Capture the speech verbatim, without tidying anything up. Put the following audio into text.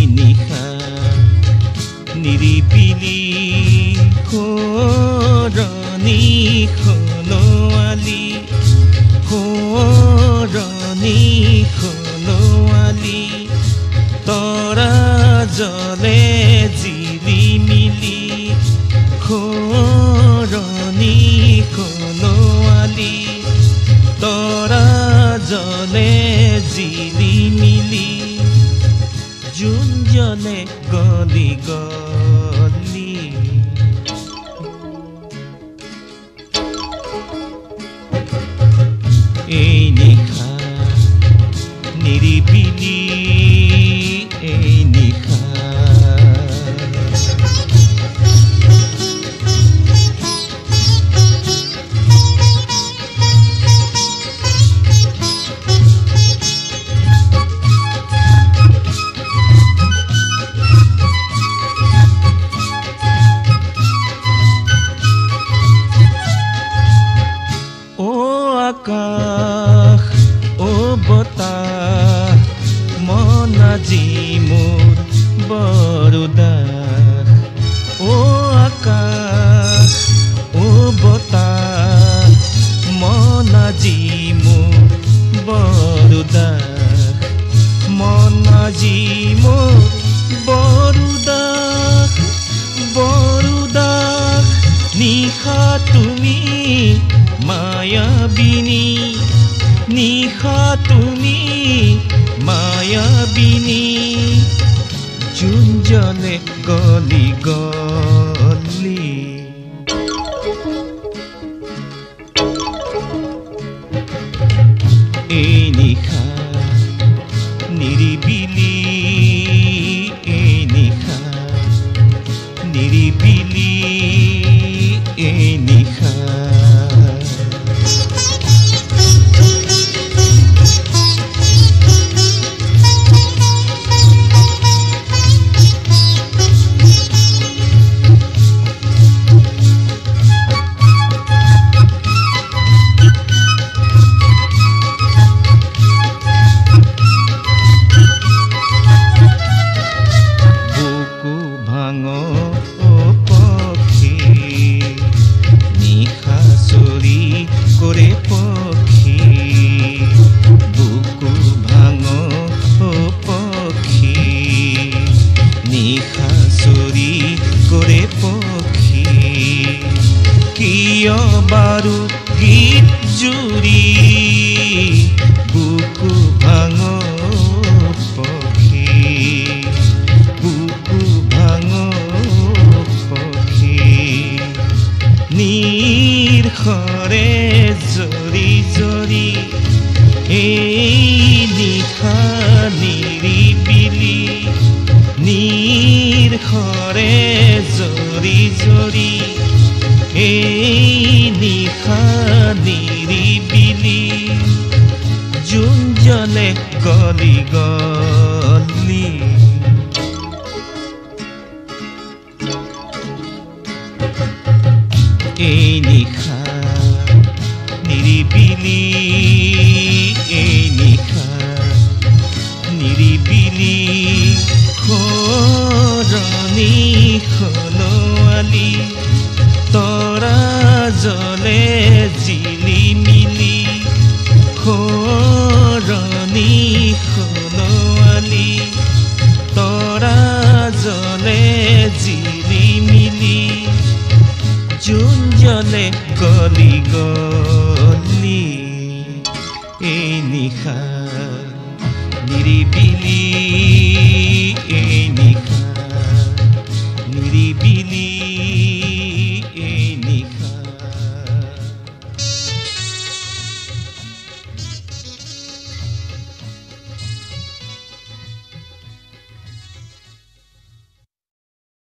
নিশা নিৰিবিলি সোঁৱৰণি সোণোৱালী সোঁৱৰণি সোণোৱালী তৰা জলে জিলিমিলি সোঁৱৰণি সোণোৱালী তৰা জলে জিলিমিলি জোন জলে গলি গলি এই নিশা নিৰিবিলি এই নিশা আকাশ ও বতাহ মন আজি মোৰ বৰ উদাস ও আকাশ ও বতাহ মন আজি মোৰ বৰ উদাস মন আজি মোৰ বৰ উদাস বৰ উদাস নিশা তুমি মায়াবিনী নিশা তুমি মায়াবিনী জোন জলে গলি গলি এই নিশা নিৰিবিলি এই নিশা নিৰিবিলি এই নিশা কিয় বাৰু গীত জুৰি বুকু ভাঙ পক্ষী বুকু ভাঙ পক্ষী নিৰ্খৰে জৰি জৰি এই নিশা নিৰিবিলি নিৰ্খৰে জৰি জৰি এই নিশা নিৰিবিলি জোন জলে গলি গলি এই নিশা নিৰিবিলি এই নিশা নিৰিবিলি সোঁৱৰণি সোণোৱালী তৰা জলে জিলিমিলি সোঁৱৰণি সোণোৱালী তৰা জলে জিলিমিলি জোন জলে গলি গলি এই নিশা নিৰিবিলি